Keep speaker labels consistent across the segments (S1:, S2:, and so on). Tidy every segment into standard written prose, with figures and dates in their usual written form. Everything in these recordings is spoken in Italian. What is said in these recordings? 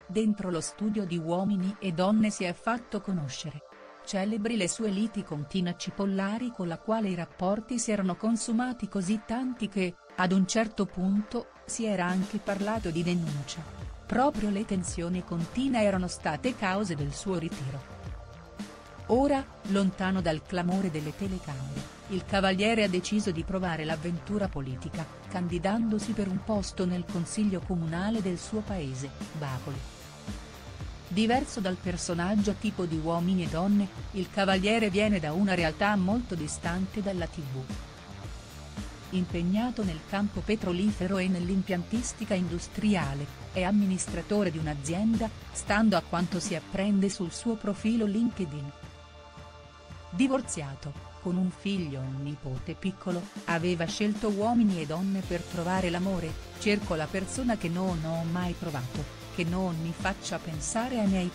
S1: dentro lo studio di Uomini e Donne si è fatto conoscere. Celebri le sue liti con Tina Cipollari, con la quale i rapporti si erano consumati così tanti che, ad un certo punto, si era anche parlato di denuncia. Proprio le tensioni con Tina erano state cause del suo ritiro. Ora, lontano dal clamore delle telecamere, il Cavaliere ha deciso di provare l'avventura politica, candidandosi per un posto nel consiglio comunale del suo paese, Bacoli. Diverso dal personaggio tipo di Uomini e Donne, il Cavaliere viene da una realtà molto distante dalla TV. Impegnato nel campo petrolifero e nell'impiantistica industriale, è amministratore di un'azienda, stando a quanto si apprende sul suo profilo LinkedIn. Divorziato, con un figlio e un nipote piccolo, aveva scelto Uomini e Donne per trovare l'amore: cerco la persona che non ho mai provato, che non mi faccia pensare ai miei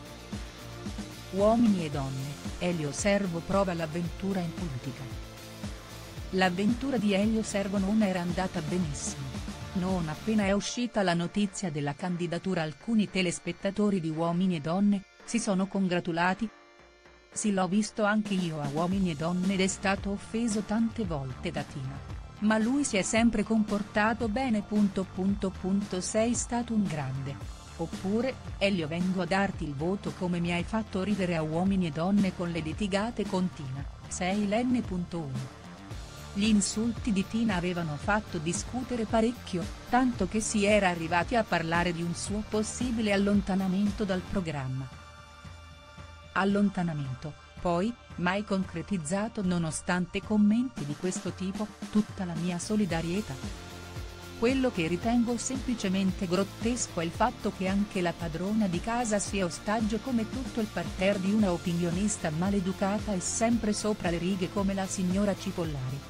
S1: traumi. Uomini e Donne, Elio Servo prova l'avventura in politica. L'avventura di Elio Servo non era andata benissimo. Non appena è uscita la notizia della candidatura, alcuni telespettatori di Uomini e Donne si sono congratulati. Sì, l'ho visto anche io a Uomini e Donne ed è stato offeso tante volte da Tina. Ma lui si è sempre comportato bene. Sei stato un grande. Oppure, Elio, vengo a darti il voto come mi hai fatto ridere a Uomini e Donne con le litigate con Tina, sei l'N.1. Gli insulti di Tina avevano fatto discutere parecchio, tanto che si era arrivati a parlare di un suo possibile allontanamento dal programma. Allontanamento, poi, mai concretizzato nonostante commenti di questo tipo: tutta la mia solidarietà. Quello che ritengo semplicemente grottesco è il fatto che anche la padrona di casa sia ostaggio come tutto il parterre di una opinionista maleducata e sempre sopra le righe come la signora Cipollari.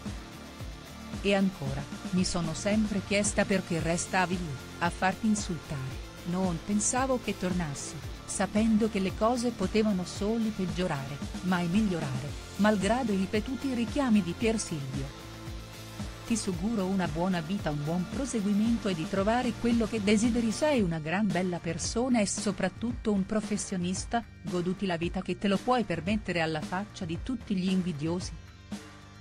S1: E ancora, mi sono sempre chiesta perché restavi lì, a farti insultare. Non pensavo che tornassi, sapendo che le cose potevano solo peggiorare, mai migliorare, malgrado i ripetuti richiami di Pier Silvio. Ti auguro una buona vita, un buon proseguimento e di trovare quello che desideri. Sei una gran bella persona e soprattutto un professionista, goduti la vita che te lo puoi permettere alla faccia di tutti gli invidiosi.